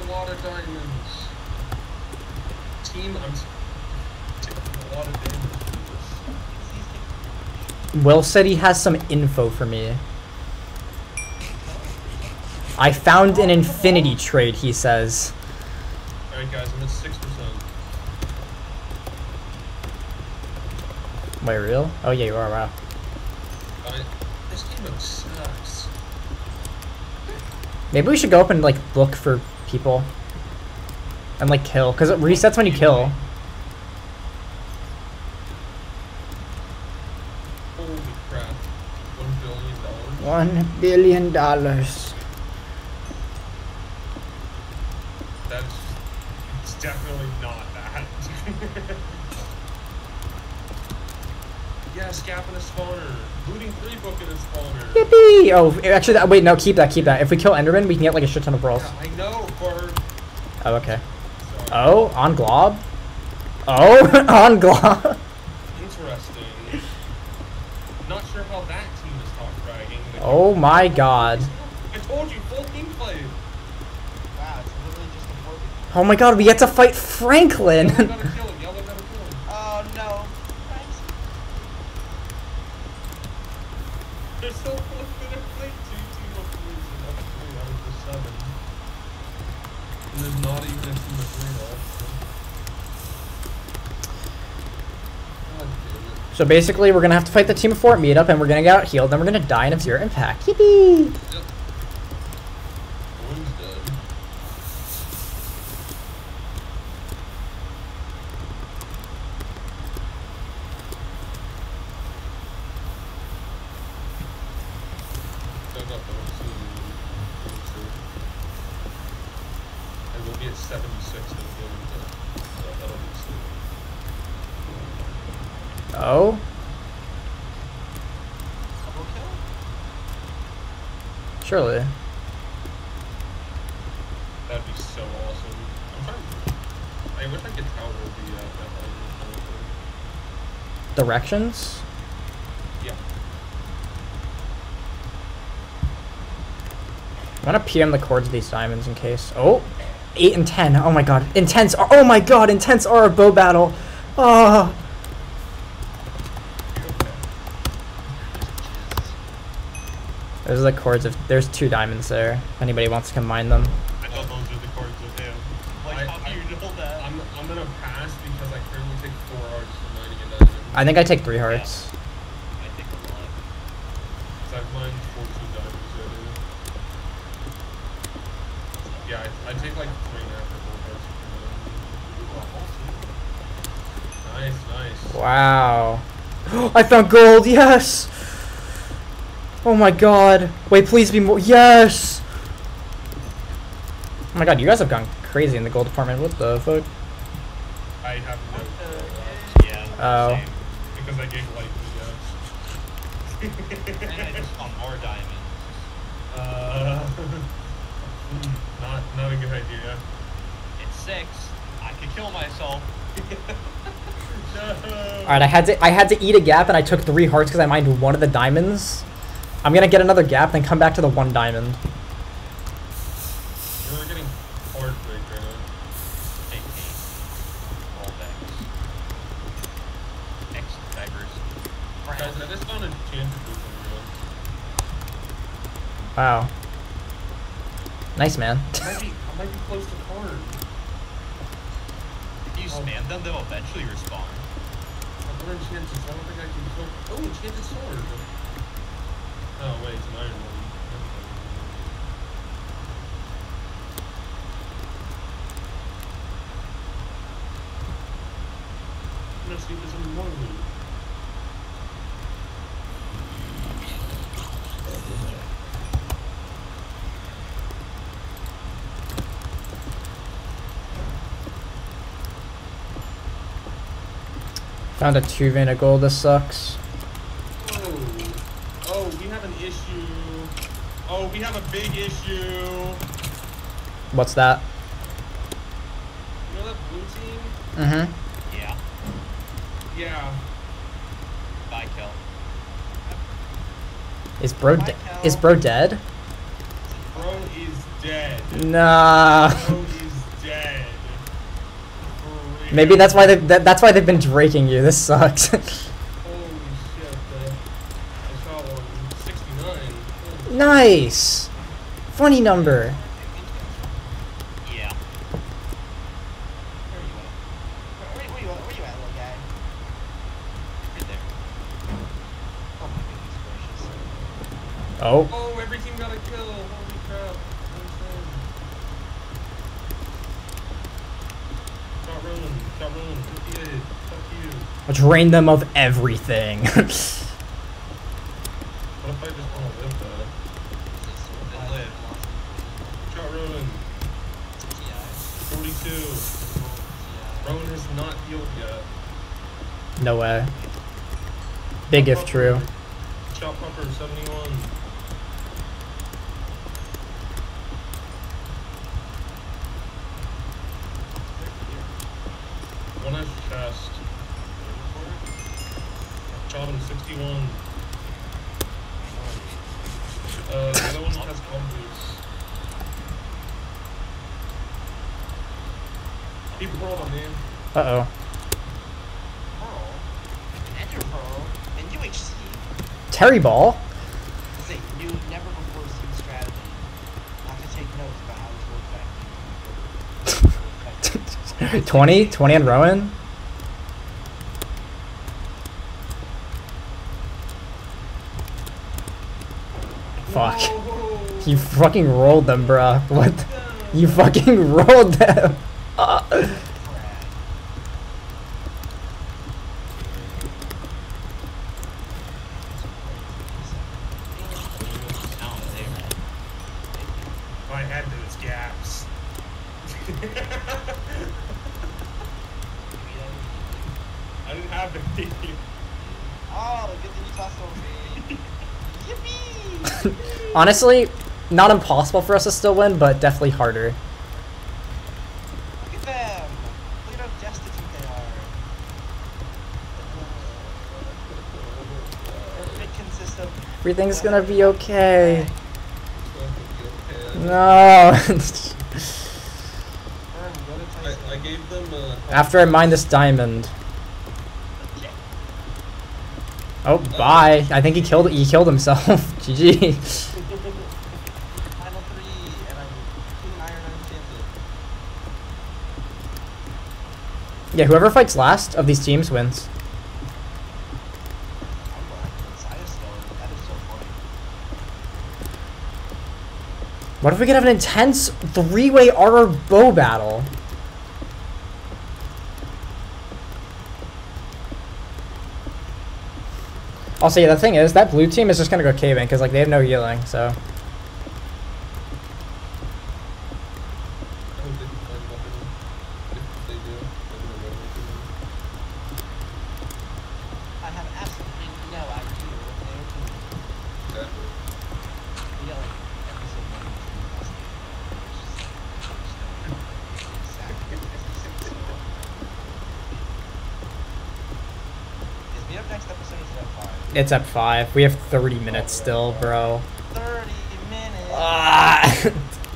a lot of diamonds. Team, I'm taking a lot of damage. Will said he has some info for me. I found an infinity trade, he says. Alright guys, I'm at 6%. Wait, real? Oh yeah, you are, wow. This game mode sucks. Maybe we should go up and like look for people. And like kill, because it resets when you kill. Holy crap. $1 billion. $1 billion. It's definitely not that. Yes, gap in a spawner. Looting 3 book in a spawner. Yippee! Oh, actually, wait, no, keep that, keep that. If we kill Enderman, we can get like a shit ton of pearls. Yeah, I know, Bart. Oh, okay. Sorry. Oh, on Glob? Oh, on Glob. Interesting. Not sure how that team is top fragging. Oh my god. I told you, full team play. Wow, it's literally just a 4v4. Oh my god, we get to fight Franklin! Yellow gotta kill him, yellow gotta kill him. Oh no. They're so close to their fight. 2 team of 3 and 3 out of the 7. And there's not even a team of 3 left. God damn it. So basically, we're gonna have to fight the team of 4 at meetup, and we're gonna get out healed, then we're gonna die and have 0 impact. Yippee! Yep. One's dead. Still got those soon. And we'll be at 76 in the game, so that'll be soon. Oh? Double kill? Surely. That'd be so awesome. I'm trying. I wish I could tell where the Directions? yeah. I'm gonna PM the chords of these diamonds in case. Oh! 8 and 10. Oh my god. Intense are. Oh my god, intense are a bow battle. Oh! Those are the chords of. There's 2 diamonds there. If anybody wants to combine them. I thought those are the cards with him. Like, how do you know that? I'm gonna pass because I currently take 4 hearts for mining a diamond. I think I take 3 hearts. I think a lot. Because I've mined 14 diamonds already. Yeah, I take like 3.5 or 4 hearts per diamond. Nice, nice. Wow. I found gold. Yes. Oh my god. Wait, please be more. Yes. Oh my god, you guys have gone crazy in the gold department. What the fuck? I have no Yeah. Oh. Same. because I gave light to And I just found more diamonds. Not a good idea. It's 6. I could kill myself. No. Alright, I had to eat a gap and I took 3 hearts because I mined one of the diamonds. I'm gonna get another gap, then come back to the 1 diamond. We're getting hard break right now. Take me. All decks. X-divers. Guys, I just found a enchanted booth on the road. Wow. Nice, man. I might be close to card. If you spam them, they'll eventually respawn. What enchanted? I don't think I can kill. Oh, enchanted sword. Oh wait, it's an iron one. Let's see if there's any more loot. Found a 2 vein of gold. This sucks. Oh, we have an issue. Oh, we have a big issue. What's that? You know that blue team? Mm-hmm. Yeah. Yeah. Bye, kill. Is bro dead? Bro is dead. Nah. Bro is Maybe that's why that's why they've been draking you. This sucks. Holy shit, I shot one 69. Nice. Funny number. Yeah. Where you at, little guy? Right there. Oh my goodness gracious. Oh. Oh, every team got a kill. Holy crap. Insane. Shot rolling. 58. Fuck you. Drain them of everything. What if I just want to live though? Then live. Shot rolling. 42. Rowan has not healed yet. No way. Big if true. Shot pumper 71. One has chest. Shot him 61. The other one has bomb boots. Keep rolling, man. Uh-oh. Pearl. And your Pearl. And UHC. Terry Ball? It's a new, never before seen strategy. I have to take notes about how this will affect you. 20 on Rowan? Fuck. Whoa. You fucking rolled them, bruh. What? You fucking rolled them. Now there. I had those gaps. I didn't have any. Oh, good thing you tossed over me. Yippee! Honestly, not impossible for us to still win, but definitely harder. Look at them! Look at how destitute they are. Their fit consists of... Everything's gonna be okay. Okay. No. I gave them After I mine this diamond. Oh, bye. I think he killed himself. GG. Final 3, and I'm keeping iron unenchanted. Yeah, whoever fights last of these teams wins. I'm going inside a stone. That is so funny. What if we could have an intense three-way RR bow battle? Also, yeah, the thing is, that blue team is just gonna go caving, because, like, they have no healing, so... I have absolutely no idea what they are doing. We got like episode 1 Is meet up next episode or is it at 5? It's at 5. We have 30 minutes still, bro. 30 minutes! Ah!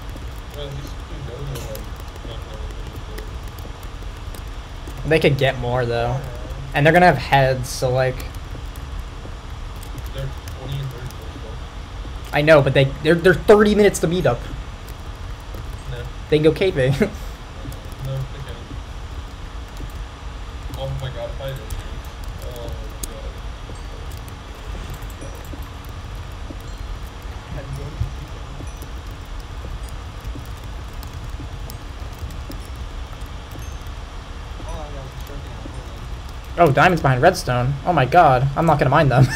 They could get more, though. And they're gonna have heads, so, like... They're 20 and 30 still. I know, but they're 30 minutes to meet up. No, They can go caving. no, they can't. Oh my god, if I did oh my god. Hold on, guys, I'm shrinking out. Hold Oh, on. diamonds behind redstone. Oh my god, I'm not gonna mind them.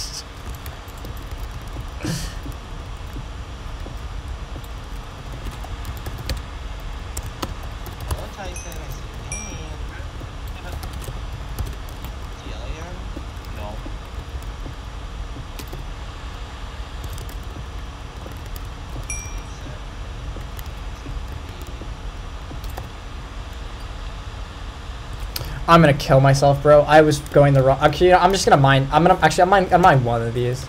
Hello, Tyson. I see your name. The alien? No. I'm gonna kill myself, bro. I was going the wrong. Actually, you know, I'm just gonna mine. I'm gonna mine one of these.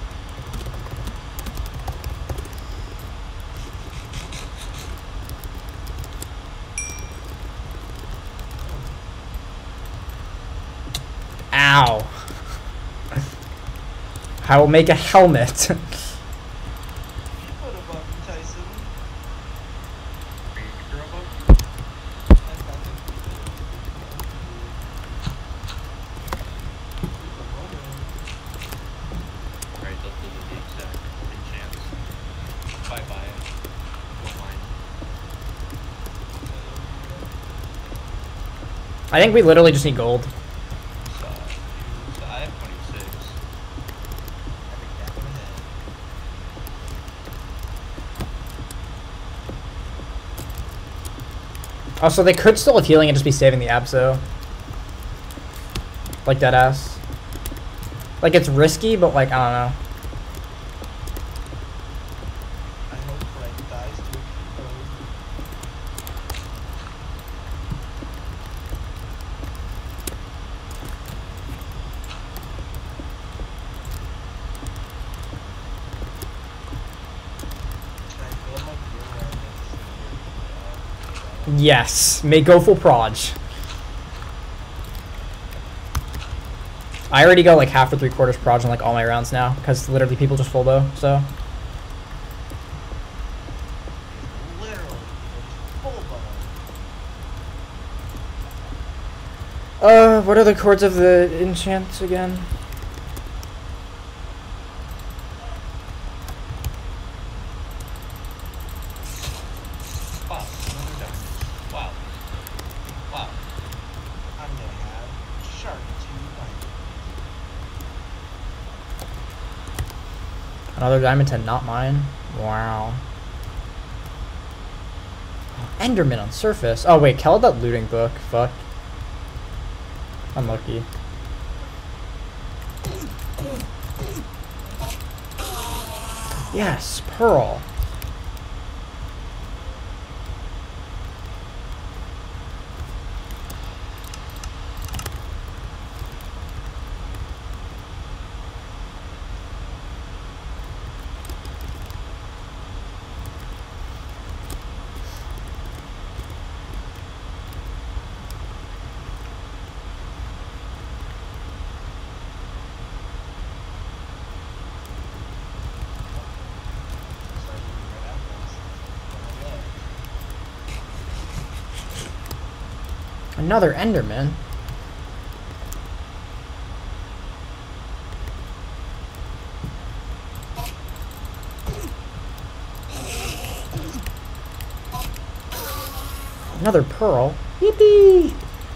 Ow. I will make a helmet. You put a button, Tyson. Are you a robot? Alright, they'll do the exact enchants. Bye bye. Don't mind. I think we literally just need gold. So I have 26. Oh, so they could still have healing and just be saving the Abso. Like that ass. Like it's risky, but like, I don't know. I hope Frank dies to a code. Can I fill up my gear around next Yes, may go full proj. I already go like half or 3/4 proj on like all my rounds now, because literally people just full bow, so. Literally, it's full button. What are the chords of the enchants again? Wow, another diamond. Wow. Wow. I'm gonna have Shark 2 diamond. Another diamond 10, not mine. Wow. Enderman on surface. Oh wait, Kel had that looting book. Fuck. Unlucky. Yes, pearl. Another Enderman. Another pearl. Yippee!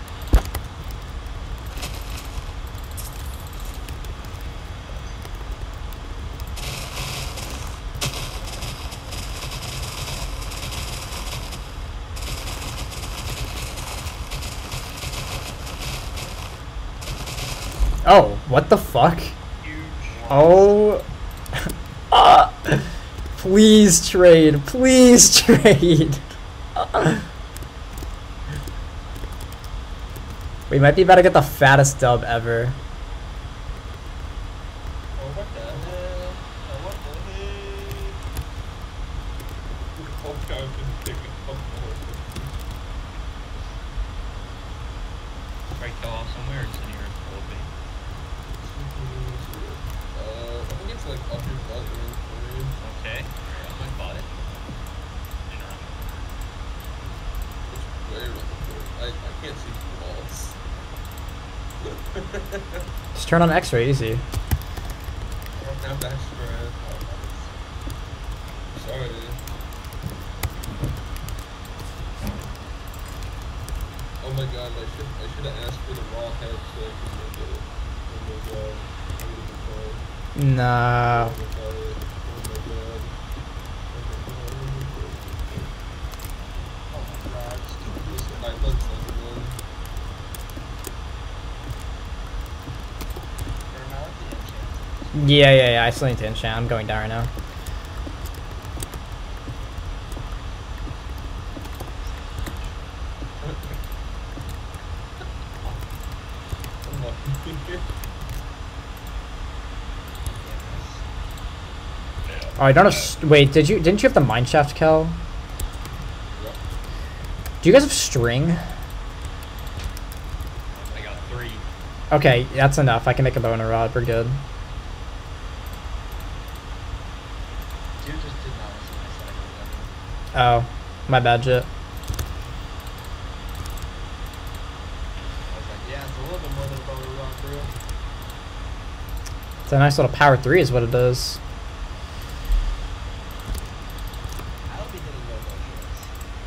Oh, what the fuck? Huge. Oh. Please trade. Please trade. We might be about to get the fattest dub ever. Oh, what the hell? Oh, what the heck? Oh, God, I've been picking up more. Right, go off somewhere and send your old bait. I think it's like up your butt range for me. Okay. I might bought it. Sure. It's way around the board. I can't see walls. Just turn on X-ray, easy. I don't have that stress. Sorry. Oh my god, I should have asked for the raw head so I can make it. No. Oh my god. Oh my god, This I love Slenderman. Burn out the enchant. Yeah, I still need to enchant. I'm going down right now. Oh, I don't have. Wait, didn't you have the mineshaft, Kel? Do you guys have string? I got 3. Okay, that's enough. I can make a bow and a rod. We're good. Dude just did not listen to my second weapon. Oh, my bad, Jit. I was like, yeah, it's a little bit more than a bow and rod for real. It's a nice little power 3 is what it is. I'll be hitting no bow shots.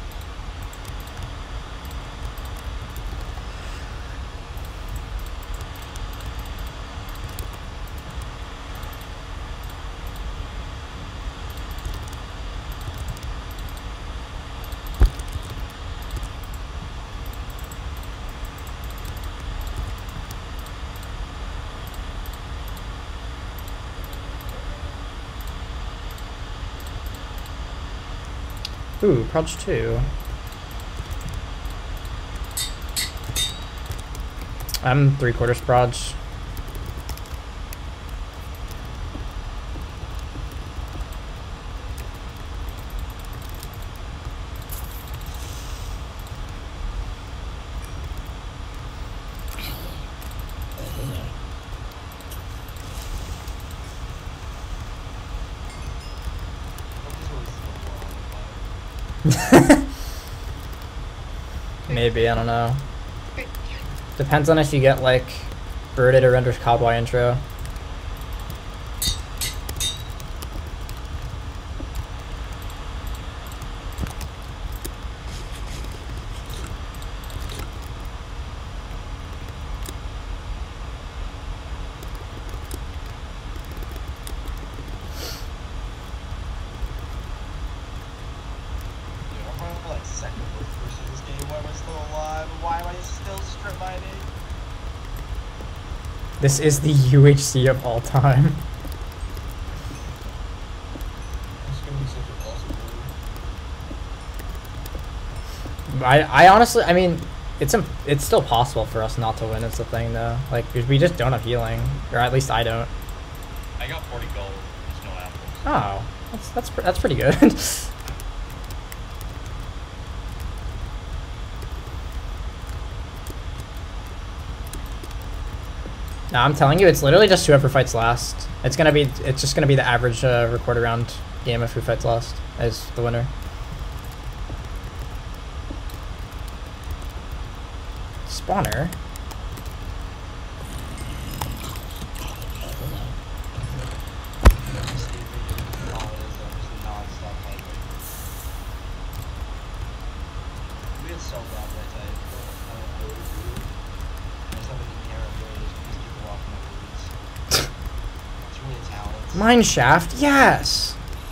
Ooh, Proj 2. I'm 3/4 Proj. Maybe, I don't know. Depends on if you get like birded or renders cowboy intro. I'm like second worst person in this game. Why am I still alive? Why am I still strip mining? This is the UHC of all time. It's gonna be such a possibility. I honestly, I mean, it's still possible for us not to win. Is the thing though. Like we just don't have healing, or at least I don't. I got 40 gold. There's no apples. Oh, that's pretty good. No, I'm telling you, it's literally just whoever fights last. It's just gonna be the average record around game of who fights last as the winner. Spawner. We had so bad that time. There's something inherent where there's these people walking over the woods. Too many talents. Mine shaft, yes.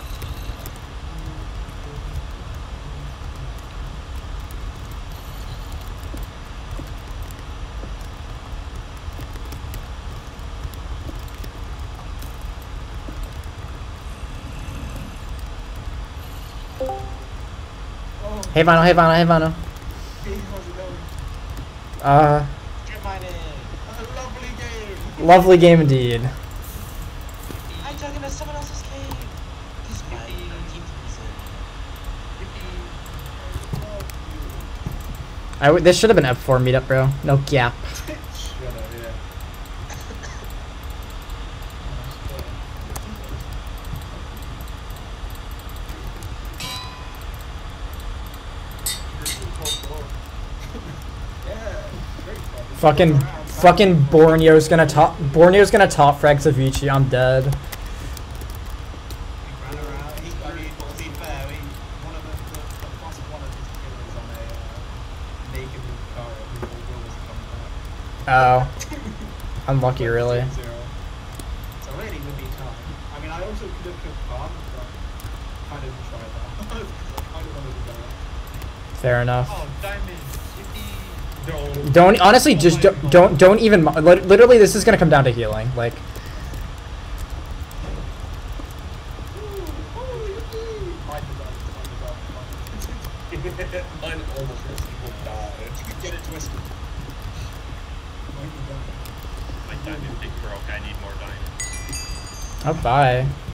Hey Vinyl, hey Vinyl, hey Vinyl. Hey, how's it going? Strip mining. A lovely game. Lovely game indeed. I dug into someone else's cave. This is my 13th reason. This should have been F4 meetup, bro. No gap. Shut up, yeah. Fucking Borneo's gonna top frag Savicii. I'm dead. Ran around. He, I mean, to be fair, one of the plus one of his killers on a naked car who was coming Oh, unlucky, really. It's a really good beat time. I mean, I also could have killed Khan, but I didn't try that. I kind of wanted to go. Fair enough. Oh, diamond. Yippee. Don't honestly just don't even literally this is gonna come down to healing. Like Mine almost will die. Get it twisted. My diamond big broke. I need more diamonds. oh bye.